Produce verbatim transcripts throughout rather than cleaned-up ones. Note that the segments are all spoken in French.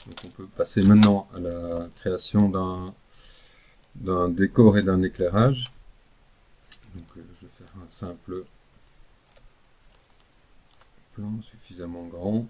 Donc on peut passer maintenant à la création d'un d'un décor et d'un éclairage. Donc euh, je vais faire un simple plan suffisamment grand.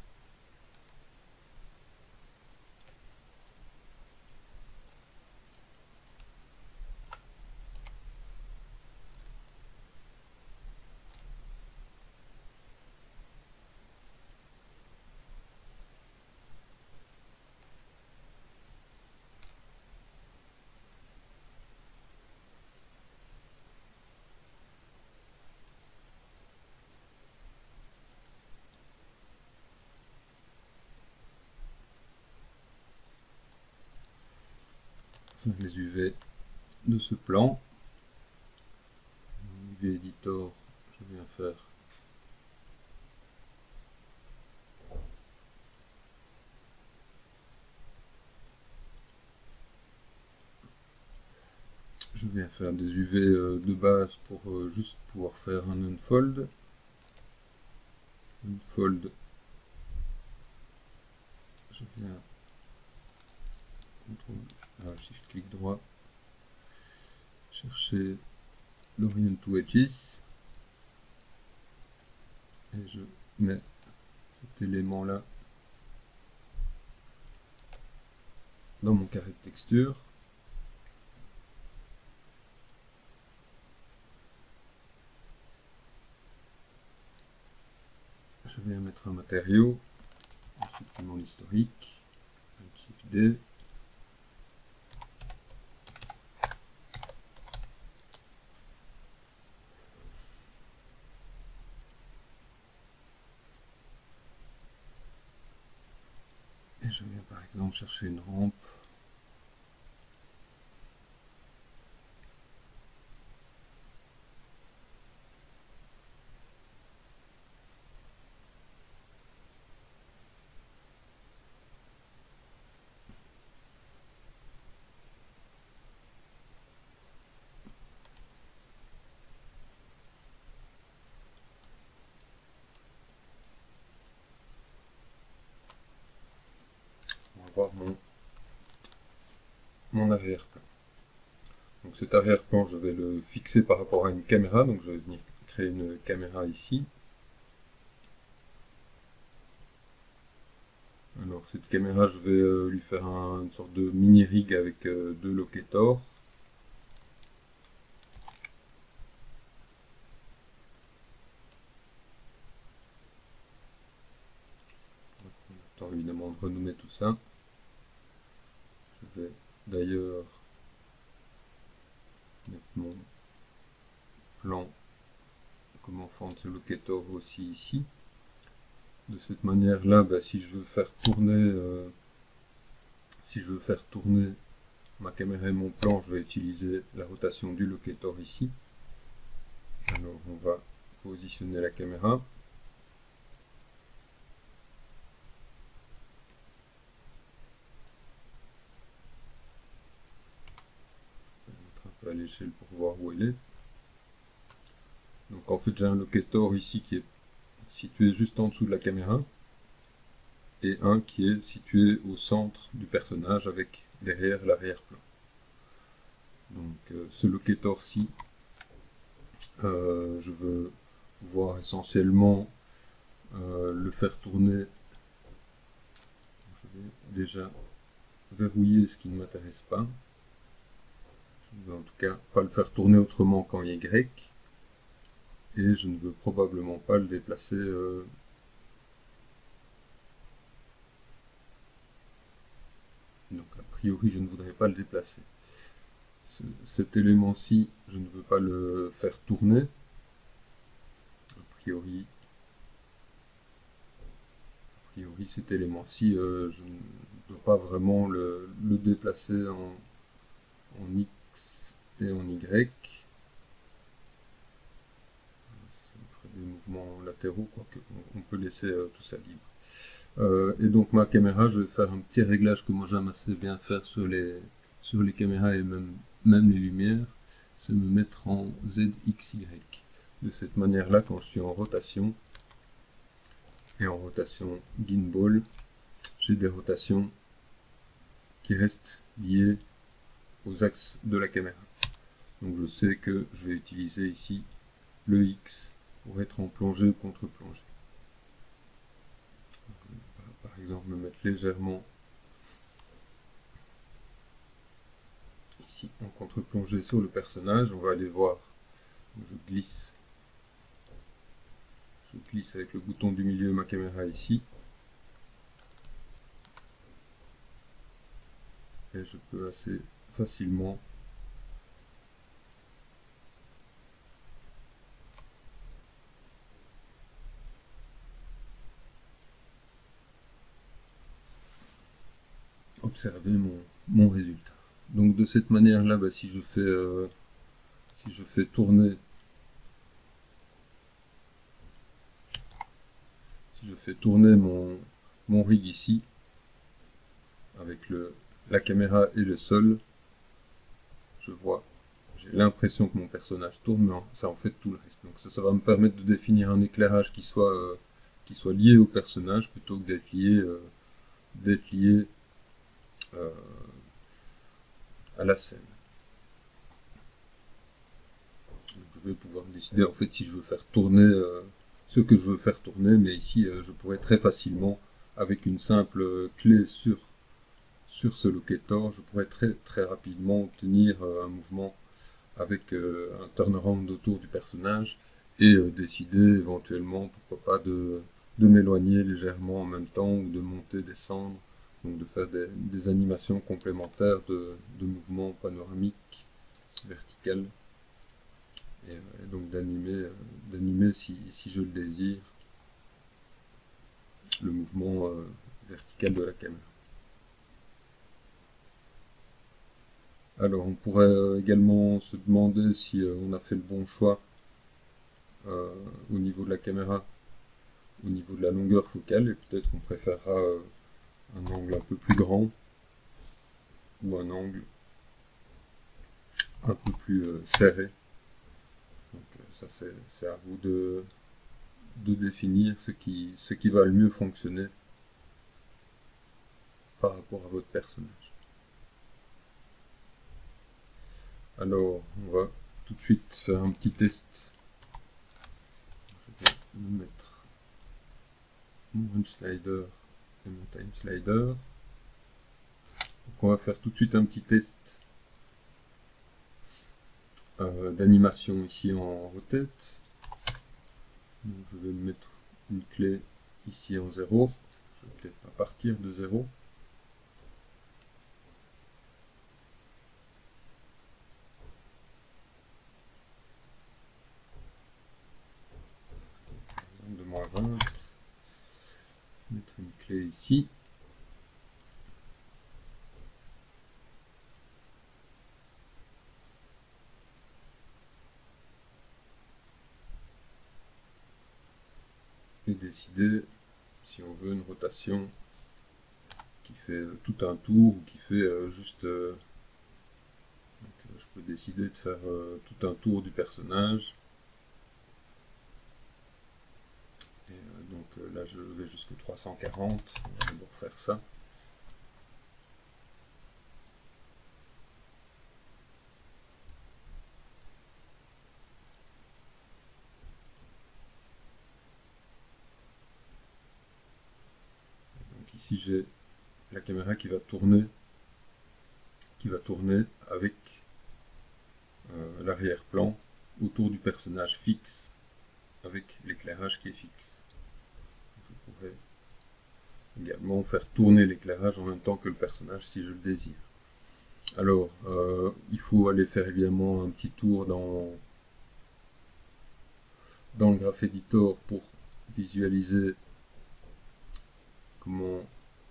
Les U V de ce plan. U V Editor, je viens faire je viens faire des U V de base pour euh, juste pouvoir faire un unfold. Unfold, je viens contrôle, ah, shift clic droit, chercher l'orient to edges et je mets cet élément là dans mon carré de texture. Je viens mettre un matériau, ensuite mon historique, shift D. Et je viens par exemple chercher une rampe. On va voir mon, mon arrière-plan. Donc cet arrière-plan, je vais le fixer par rapport à une caméra, donc je vais venir créer une caméra ici. Alors cette caméra, je vais euh, lui faire un, une sorte de mini rig avec euh, deux locators. On attend évidemment de renommer tout ça. Je vais d'ailleurs mettre mon plan comment fendre ce locator aussi ici. De cette manière là, bah, si je veux faire tourner euh, si je veux faire tourner ma caméra et mon plan, je vais utiliser la rotation du locator ici. Alors on va positionner la caméra. Je vais mettre un peu à l'échelle pour voir où elle est. Donc en fait j'ai un locator ici qui est situé juste en dessous de la caméra et un qui est situé au centre du personnage avec derrière l'arrière-plan. Donc euh, ce locator-ci, euh, je veux pouvoir essentiellement euh, le faire tourner. Je vais déjà verrouiller ce qui ne m'intéresse pas. Je ne veux en tout cas pas le faire tourner autrement qu'en Y. Et je ne veux probablement pas le déplacer euh, donc a priori je ne voudrais pas le déplacer. Ce, cet élément-ci, je ne veux pas le faire tourner. A priori, a priori cet élément-ci, euh, je ne dois pas vraiment le, le déplacer en, en X et en Y. Des mouvements latéraux, quoi, que on peut laisser euh, tout ça libre. Euh, et donc ma caméra, je vais faire un petit réglage que moi j'aime assez bien faire sur les, sur les caméras et même, même les lumières, c'est me mettre en Z X Y. De cette manière-là, quand je suis en rotation, et en rotation gimbal, j'ai des rotations qui restent liées aux axes de la caméra. Donc je sais que je vais utiliser ici le X pour être en plongée ou contre-plongée. Par exemple, me mettre légèrement ici en contre-plongée sur le personnage. On va aller voir. Je glisse. Je glisse avec le bouton du milieu de ma caméra ici. Et je peux assez facilement observer mon, mon résultat. Donc de cette manière là, bah, si je fais euh, si je fais tourner si je fais tourner mon, mon rig ici avec le, la caméra et le sol, je vois, j'ai l'impression que mon personnage tourne, mais ça en fait tout le reste. Donc ça, ça va me permettre de définir un éclairage qui soit euh, qui soit lié au personnage plutôt que d'être lié euh, d'être lié euh, à la scène. Donc, je vais pouvoir décider en fait si je veux faire tourner euh, ce que je veux faire tourner, mais ici euh, je pourrais très facilement, avec une simple clé sur sur ce locator, je pourrais très très rapidement obtenir euh, un mouvement avec euh, un turnaround autour du personnage et euh, décider éventuellement, pourquoi pas, de, de m'éloigner légèrement en même temps ou de monter, descendre, donc de faire des, des animations complémentaires de, de mouvements panoramiques, verticales, et, et donc d'animer, euh, d'animer si, si je le désire, le mouvement euh, vertical de la caméra. Alors on pourrait également se demander si euh, on a fait le bon choix euh, au niveau de la caméra, au niveau de la longueur focale, et peut-être qu'on préférera euh, un angle un peu plus grand ou un angle un peu plus euh, serré. Donc euh, ça c'est à vous de, de définir ce qui, ce qui va le mieux fonctionner par rapport à votre personnage. Alors, on va tout de suite faire un petit test. Je vais me mettre mon range slider et mon time slider. Donc on va faire tout de suite un petit test euh, d'animation ici en rotate. Donc je vais me mettre une clé ici en zéro. Je vais peut-être pas partir de zéro. De moins vingt. Mettre une clé ici. Et décider si on veut une rotation qui fait tout un tour ou qui fait euh, juste euh, donc, euh, je peux décider de faire euh, tout un tour du personnage et euh, donc euh, là je vais jusqu'à trois cent quarante. On va d'abord faire ça. Donc ici j'ai la caméra qui va tourner qui va tourner avec euh, l'arrière-plan autour du personnage fixe avec l'éclairage qui est fixe. Je pourrais également faire tourner l'éclairage en même temps que le personnage si je le désire. Alors, euh, il faut aller faire évidemment un petit tour dans, dans le Graph Editor pour visualiser comment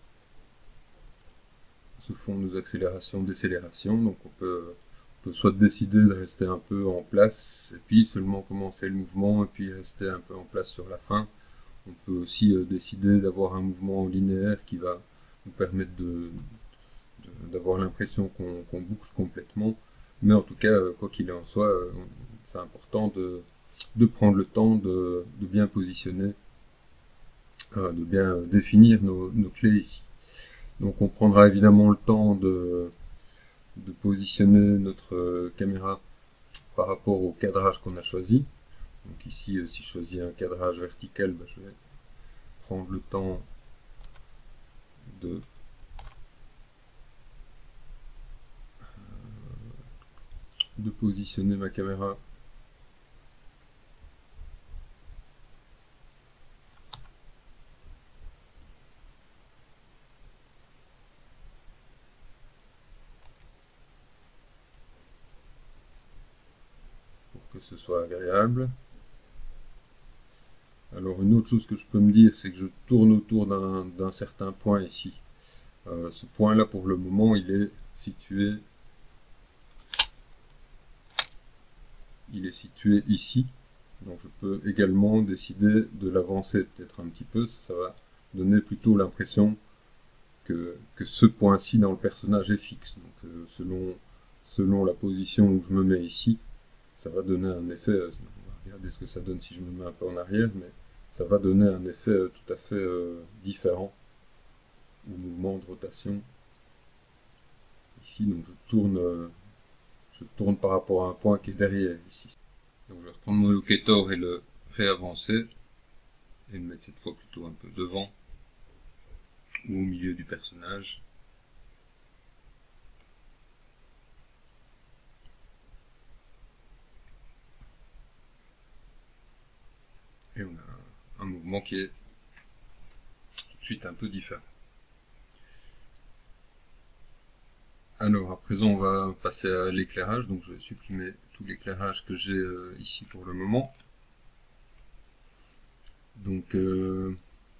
se font nos accélérations, décélérations. Donc on peut, on peut soit décider de rester un peu en place et puis seulement commencer le mouvement et puis rester un peu en place sur la fin. On peut aussi euh, décider d'avoir un mouvement linéaire qui va nous permettre de d'avoir l'impression qu'on qu'on boucle complètement, mais en tout cas, euh, quoi qu'il en soit, euh, c'est important de, de prendre le temps de, de bien positionner, euh, de bien définir nos, nos clés ici. Donc on prendra évidemment le temps de, de positionner notre euh, caméra par rapport au cadrage qu'on a choisi. Donc ici, euh, si je choisis un cadrage vertical, ben, je vais prendre le temps de de positionner ma caméra pour que ce soit agréable. Alors une autre chose que je peux me dire, c'est que je tourne autour d'un certain point ici. Euh, ce point là pour le moment il est situé il est situé ici. Donc je peux également décider de l'avancer peut-être un petit peu, ça va donner plutôt l'impression que, que ce point-ci dans le personnage est fixe. Donc euh, selon, selon la position où je me mets ici, ça va donner un effet, euh, on va regarder ce que ça donne si je me mets un peu en arrière, mais ça va donner un effet euh, tout à fait euh, différent au mouvement de rotation. Ici, donc je tourne, euh, je tourne par rapport à un point qui est derrière ici. Donc je vais reprendre mon locator et le réavancer, et le mettre cette fois plutôt un peu devant, ou au milieu du personnage. Et on a un, un mouvement qui est tout de suite un peu différent. Alors à présent on va passer à l'éclairage, donc je vais supprimer tout l'éclairage que j'ai euh, ici pour le moment. Donc euh,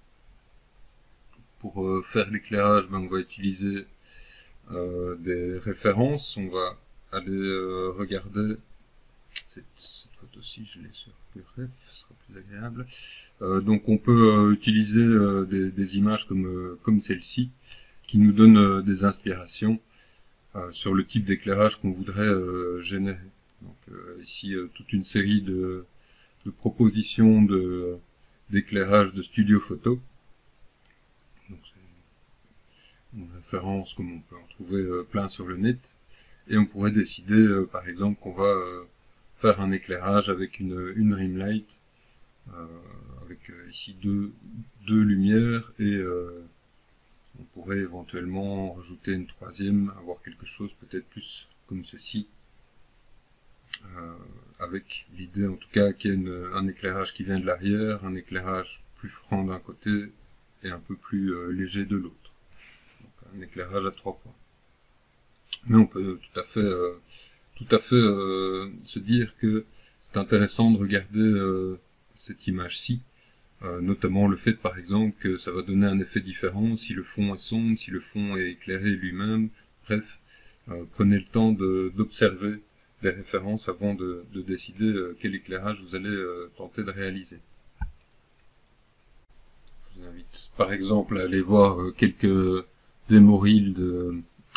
pour euh, faire l'éclairage, ben, on va utiliser euh, des références, on va aller euh, regarder cette, cette photo-ci, je l'ai sur PureRef, ce sera plus agréable. Euh, donc on peut euh, utiliser euh, des, des images comme, euh, comme celle-ci, qui nous donnent euh, des inspirations euh, sur le type d'éclairage qu'on voudrait euh, générer. Donc euh, ici euh, toute une série de, de propositions de d'éclairage de studio photo. Donc c'est une référence comme on peut en trouver euh, plein sur le net. Et on pourrait décider euh, par exemple qu'on va euh, faire un éclairage avec une, une rim light, euh, avec euh, ici deux, deux lumières, et euh, on pourrait éventuellement rajouter une troisième, avoir quelque chose peut-être plus comme ceci, euh, avec l'idée en tout cas qu'il y ait une, un éclairage qui vient de l'arrière, un éclairage plus franc d'un côté et un peu plus euh, léger de l'autre. Donc un éclairage à trois points. Mais on peut tout à fait, euh, tout à fait euh, se dire que c'est intéressant de regarder euh, cette image-ci, euh, notamment le fait par exemple que ça va donner un effet différent si le fond est sombre, si le fond est éclairé lui-même. Bref, euh, prenez le temps d'observer les références avant de, de décider euh, quel éclairage vous allez euh, tenter de réaliser. Je vous invite par exemple à aller voir euh, quelques démo reels de,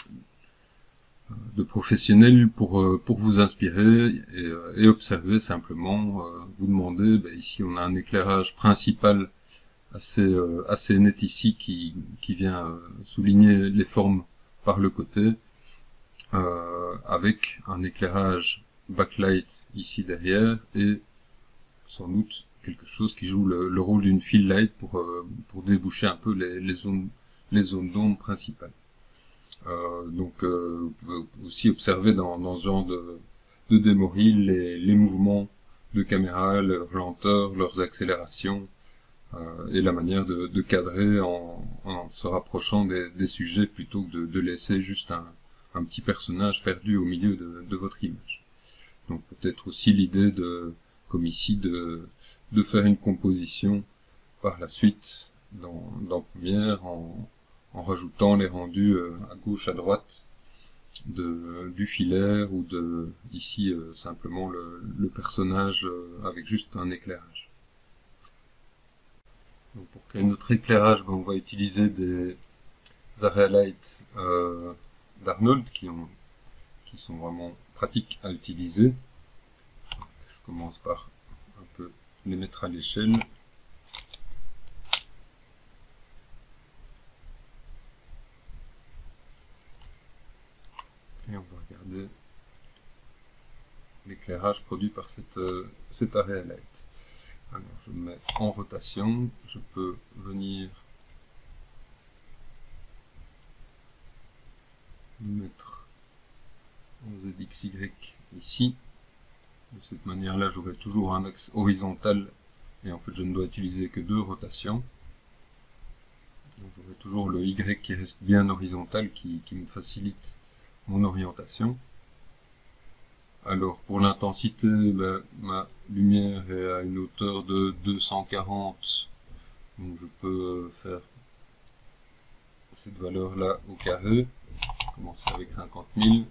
de professionnels pour, euh, pour vous inspirer et, euh, et observer simplement. Euh, vous demandez, ben ici on a un éclairage principal assez, euh, assez net ici qui, qui vient euh, souligner les formes par le côté, euh, avec un éclairage backlight ici derrière et sans doute quelque chose qui joue le, le rôle d'une fill light pour, euh, pour déboucher un peu les, les zones les zones d'ombre principales. Euh, donc euh, vous pouvez aussi observer dans, dans ce genre de, de démo reel les, les mouvements de caméra, leurs lenteurs, leurs accélérations, euh, et la manière de, de cadrer en, en se rapprochant des, des sujets plutôt que de, de laisser juste un, un petit personnage perdu au milieu de, de votre image. Donc peut-être aussi l'idée de, comme ici, de, de faire une composition par la suite dans, dans Premiere en, en rajoutant les rendus euh, à gauche, à droite de, du filaire ou de ici euh, simplement le, le personnage euh, avec juste un éclairage. Donc pour créer notre éclairage, ben, on va utiliser des area lights euh, d'Arnold qui, ont, qui sont vraiment pratiques à utiliser. Je commence par un peu les mettre à l'échelle. Et on va regarder l'éclairage produit par cette, euh, cet area light. Alors je me mets en rotation, je peux venir mettre en Z X Y ici. De cette manière-là, j'aurai toujours un axe horizontal et en fait je ne dois utiliser que deux rotations. J'aurai toujours le Y qui reste bien horizontal, qui, qui me facilite mon orientation. Alors pour l'intensité, ben, ma lumière est à une hauteur de deux cent quarante, donc je peux faire cette valeur-là au carré, commencer avec cinquante mille.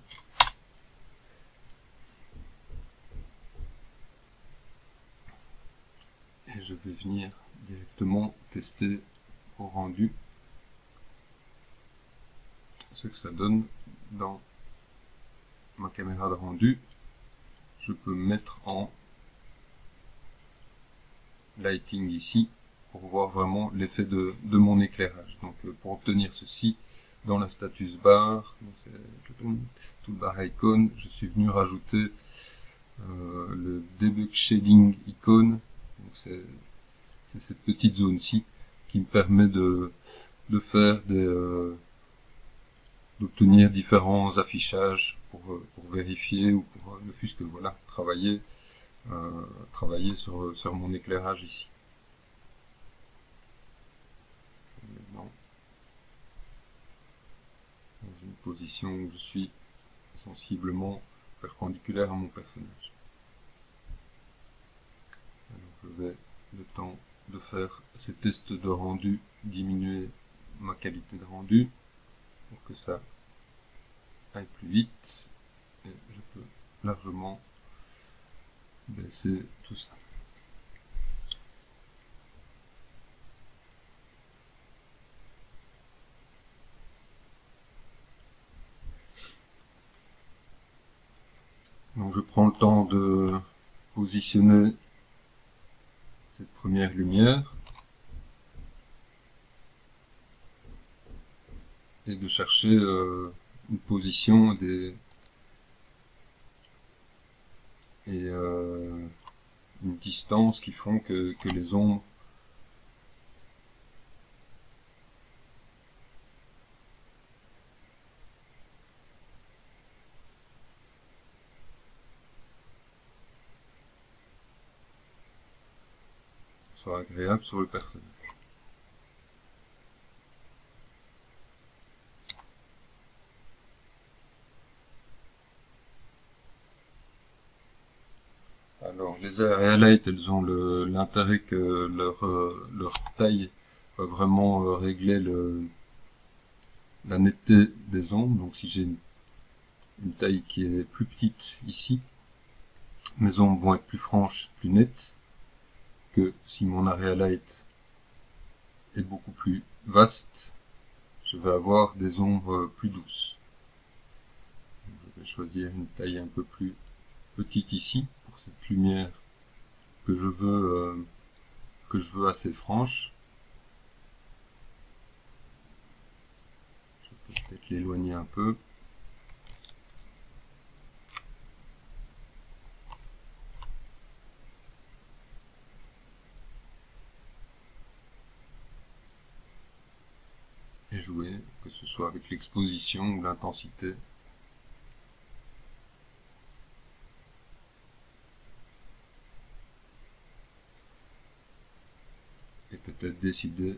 Et je vais venir directement tester au rendu ce que ça donne dans ma caméra de rendu. Je peux mettre en lighting ici pour voir vraiment l'effet de, de mon éclairage. Donc pour obtenir ceci, dans la status bar, toolbar icon, je suis venu rajouter euh, le debug shading icon. C'est cette petite zone-ci qui me permet de, de faire des euh, d'obtenir différents affichages pour, pour vérifier ou pour ne fût-ce que voilà travailler euh, travailler sur, sur mon éclairage ici. Maintenant, dans une position où je suis sensiblement perpendiculaire à mon personnage. Alors je vais, le temps de faire ces tests de rendu, diminuer ma qualité de rendu pour que ça aille plus vite, et je peux largement baisser tout ça. Donc je prends le temps de positionner cette première lumière et de chercher euh, une position des et euh, une distance qui font que, que les ombres soient agréables sur le personnage. Alors les area light, elles ont l'intérêt que leur, euh, leur taille va vraiment euh, régler le, la netteté des ombres. Donc si j'ai une, une taille qui est plus petite ici, mes ombres vont être plus franches, plus nettes, que si mon area light est beaucoup plus vaste, je vais avoir des ombres plus douces. Donc je vais choisir une taille un peu plus petite ici, pour cette lumière que je veux, euh, que je veux assez franche. Je peux peut-être l'éloigner un peu. Et jouer, que ce soit avec l'exposition ou l'intensité. Et peut-être décider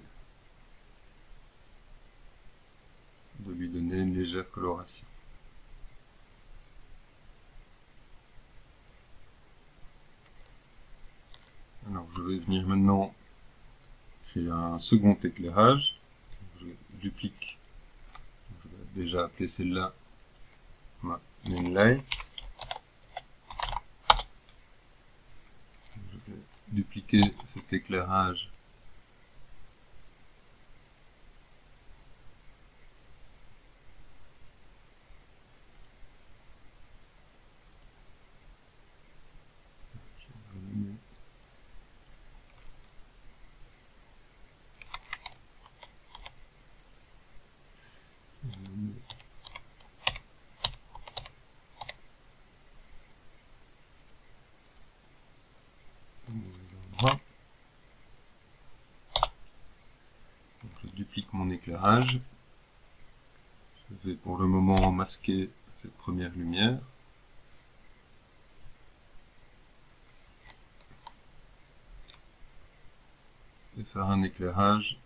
de lui donner une légère coloration. Alors je vais venir maintenant créer un second éclairage. Je duplique, je vais déjà appeler celle-là ma main light. Je vais dupliquer cet éclairage éclairage. Je vais pour le moment masquer cette première lumière. Et faire un éclairage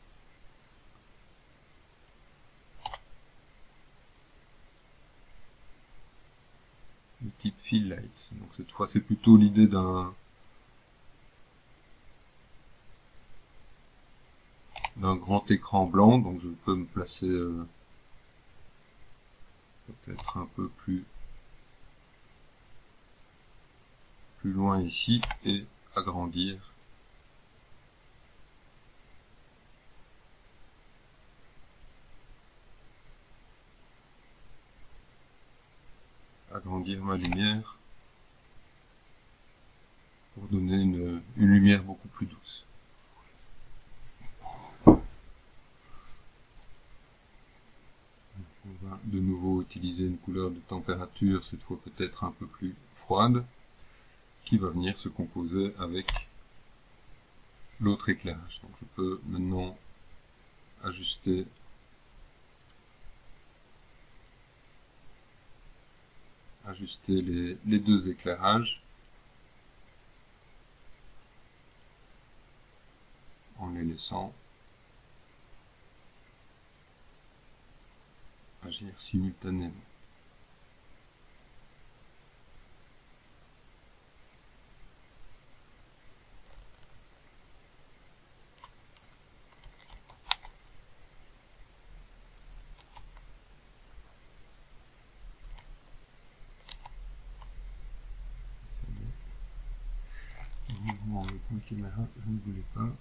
de type fill light. Donc cette fois c'est plutôt l'idée d'un d'un grand écran blanc, donc je peux me placer euh, peut-être un peu plus plus loin ici et agrandir agrandir ma lumière pour donner une, une lumière beaucoup plus douce. On va de nouveau utiliser une couleur de température, cette fois peut-être un peu plus froide, qui va venir se composer avec l'autre éclairage. Donc je peux maintenant ajuster ajuster les, les deux éclairages en les laissant agir simultanément. Mouvement avec ma caméra, je ne voulais pas.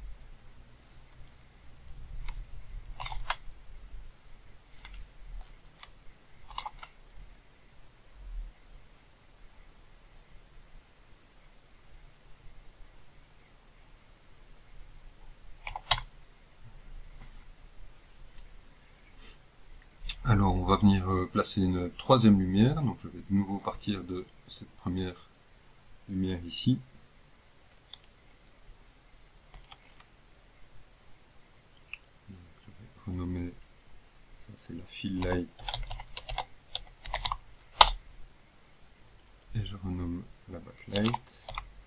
Alors on va venir placer une troisième lumière, donc je vais de nouveau partir de cette première lumière ici. Donc, je vais renommer, ça c'est la fill light, et je renomme la backlight.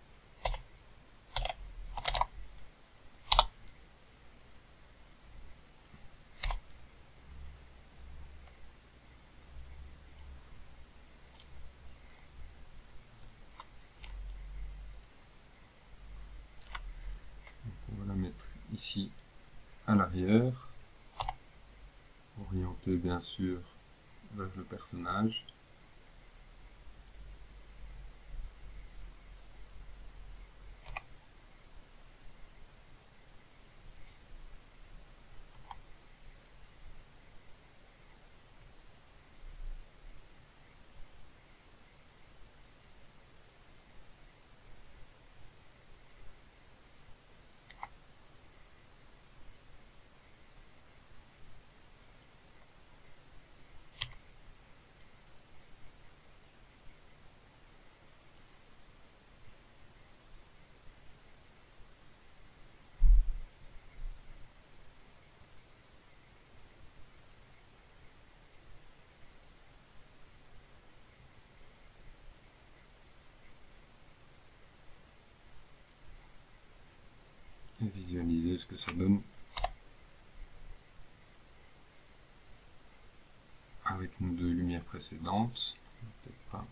On va la mettre ici à l'arrière, orientée bien sûr vers le personnage. Et visualiser ce que ça donne avec nos deux lumières précédentes. Peut-être pas.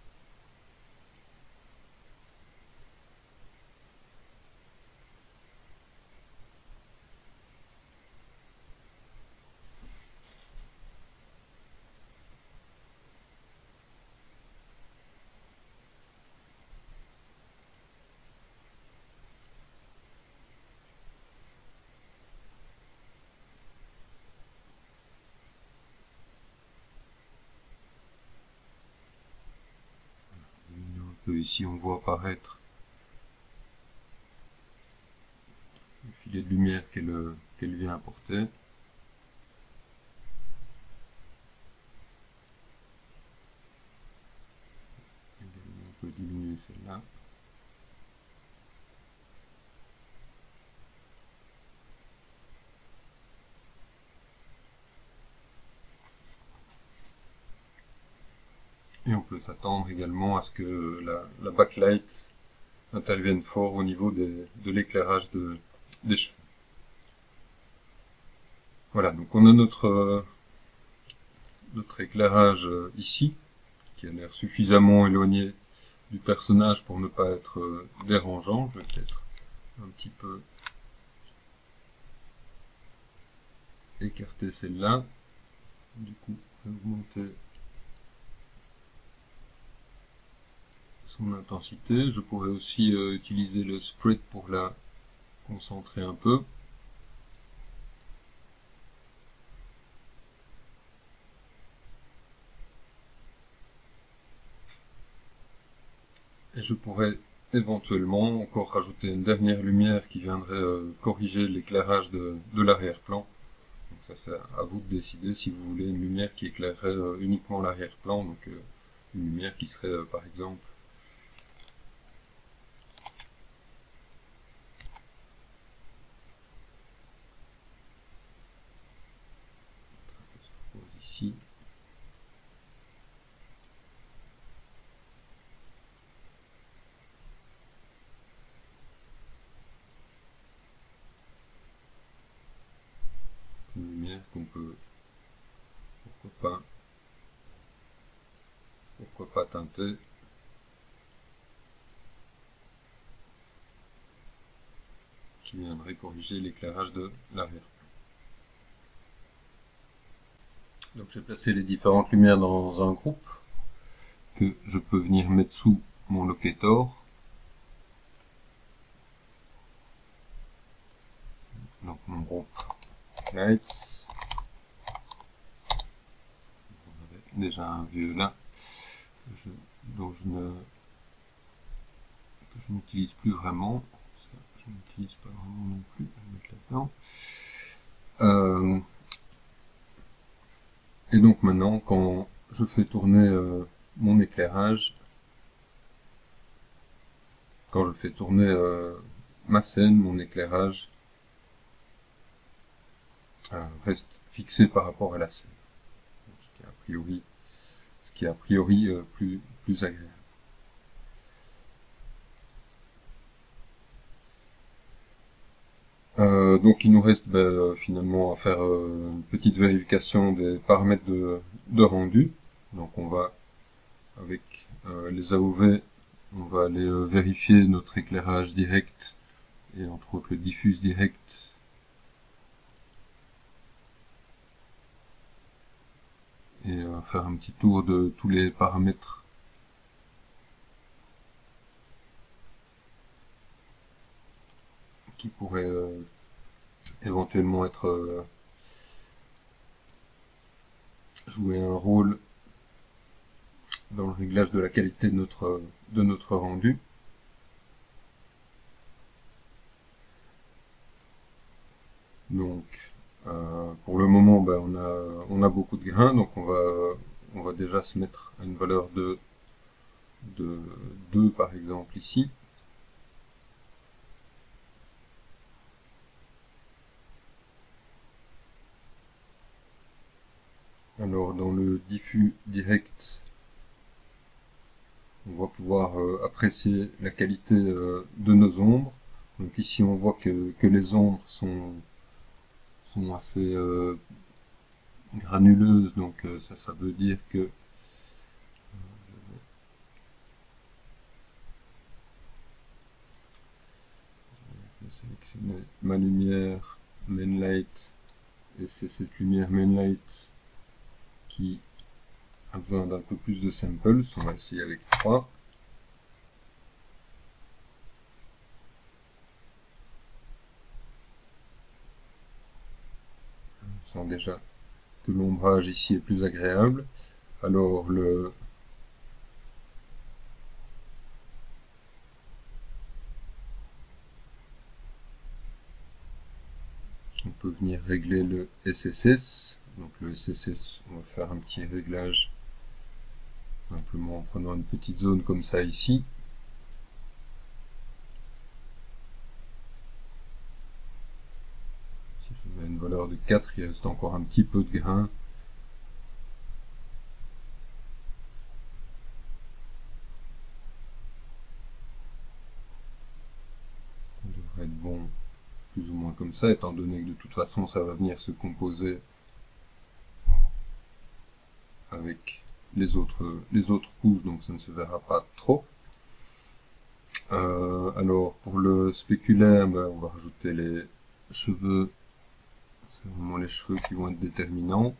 Ici on voit apparaître le filet de lumière qu'elle qu'elle vient apporter. On peut diminuer celle-là. Et on peut s'attendre également à ce que la, la backlight intervienne fort au niveau des, de l'éclairage de, des cheveux. Voilà, donc on a notre, euh, notre éclairage euh, ici, qui a l'air suffisamment éloigné du personnage pour ne pas être euh, dérangeant. Je vais peut-être un petit peu écarter celle-là. Du coup, augmenter son intensité. Je pourrais aussi euh, utiliser le spread pour la concentrer un peu. Et je pourrais éventuellement encore rajouter une dernière lumière qui viendrait euh, corriger l'éclairage de, de l'arrière-plan. Donc ça c'est à vous de décider si vous voulez une lumière qui éclairerait euh, uniquement l'arrière-plan, donc euh, une lumière qui serait euh, par exemple ici. Une lumière qu'on peut, pourquoi pas, pourquoi pas teinter. Qui viendrait corriger l'éclairage de l'arrière-plan. Donc j'ai placé les différentes lumières dans un groupe que je peux venir mettre sous mon locator. Donc mon groupe Lights. On avait déjà un vieux là que je, dont je ne que je n'utilise plus vraiment. Je n'utilise pas vraiment non plus. Je vais mettre là-dedans. Euh, et donc maintenant, quand je fais tourner euh, mon éclairage, quand je fais tourner euh, ma scène, mon éclairage euh, reste fixé par rapport à la scène. Ce qui est a priori, ce qui est a priori euh, plus, plus agréable. Euh, donc il nous reste ben, finalement à faire euh, une petite vérification des paramètres de, de rendu. Donc on va, avec euh, les A O V, on va aller euh, vérifier notre éclairage direct et entre autres le diffuse direct. Et euh, faire un petit tour de tous les paramètres qui pourraient euh, éventuellement être euh, jouer un rôle dans le réglage de la qualité de notre, de notre rendu. Donc, euh, pour le moment, ben, on a, on a beaucoup de grains, donc on va, on va déjà se mettre à une valeur de, de deux par exemple ici. Alors, dans le diffus direct, on va pouvoir euh, apprécier la qualité euh, de nos ombres. Donc ici, on voit que, que les ombres sont, sont assez euh, granuleuses, donc euh, ça, ça veut dire que euh, je vais sélectionner ma lumière main light, et c'est cette lumière main light qui a besoin d'un peu plus de samples. On va essayer avec trois. On sent déjà que l'ombrage ici est plus agréable. Alors le on peut venir régler le S S S. Donc le S S S, on va faire un petit réglage simplement en prenant une petite zone comme ça ici. Si je mets une valeur de quatre, il reste encore un petit peu de grain. comme ça, étant donné que de toute façon ça va venir se composer avec les autres, les autres couches, donc ça ne se verra pas trop. Euh, alors pour le spéculaire, ben, on va rajouter les cheveux, c'est vraiment les cheveux qui vont être déterminants.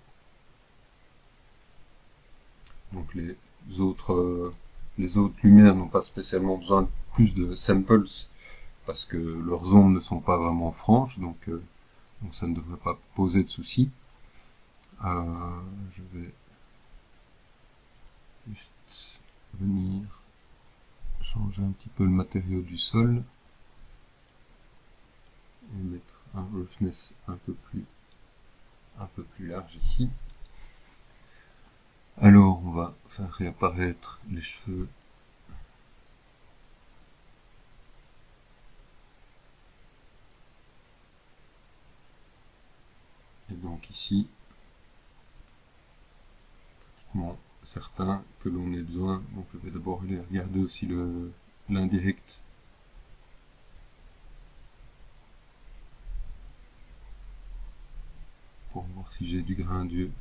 Donc les autres, euh, les autres lumières n'ont pas spécialement besoin de plus de samples parce que leurs ombres ne sont pas vraiment franches, donc, euh, donc ça ne devrait pas poser de soucis. Euh, je vais juste venir changer un petit peu le matériau du sol et mettre un roughness un peu plus, un peu plus large ici. Alors on va faire réapparaître les cheveux et donc ici pratiquement certains que l'on ait besoin. Donc je vais d'abord aller regarder aussi le l'indirect pour voir si j'ai du grain d'yeux.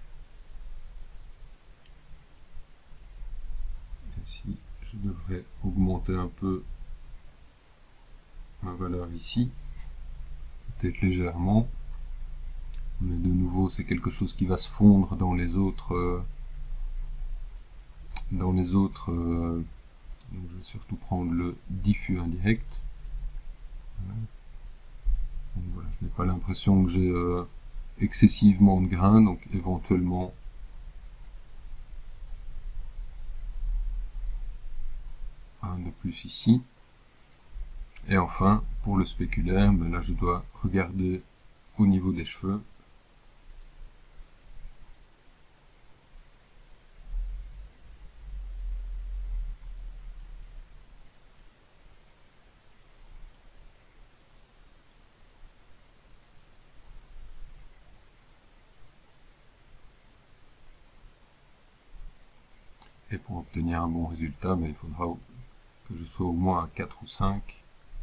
Ici, je devrais augmenter un peu ma valeur ici, peut-être légèrement, mais de nouveau c'est quelque chose qui va se fondre dans les autres euh, dans les autres euh, donc je vais surtout prendre le diffus indirect. Voilà. Donc voilà, je n'ai pas l'impression que j'ai euh, excessivement de grains, donc éventuellement un de plus ici. Et enfin, pour le spéculaire, ben là je dois regarder au niveau des cheveux. Et pour obtenir un bon résultat, ben, il faudra que je sois au moins à quatre ou cinq.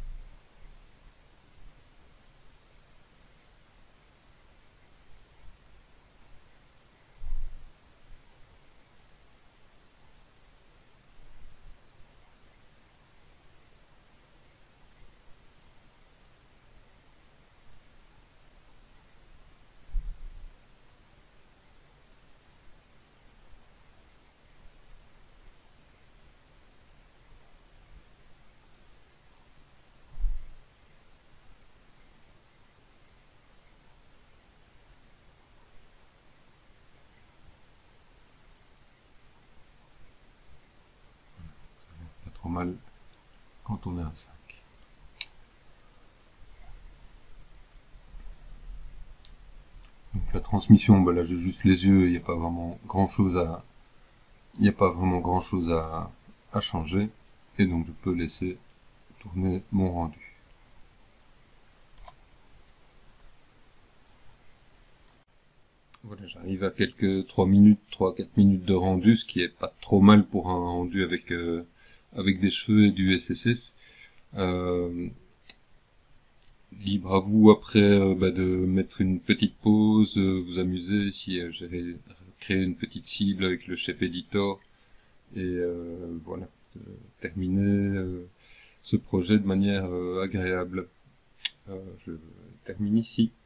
Pas trop mal quand on est à cinq. Donc la transmission, ben là j'ai juste les yeux, il n'y a pas vraiment grand chose à il n'y a pas vraiment grand chose à, à changer, et donc je peux laisser tourner mon rendu. Voilà, j'arrive à quelques trois minutes, trois à quatre minutes de rendu, ce qui est pas trop mal pour un rendu avec euh, avec des cheveux et du S S S. Euh, libre à vous après euh, bah, de mettre une petite pause, de vous amuser, si euh, j'ai créé une petite cible avec le Shape Editor, et euh, voilà, de terminer euh, ce projet de manière euh, agréable. Euh, je termine ici.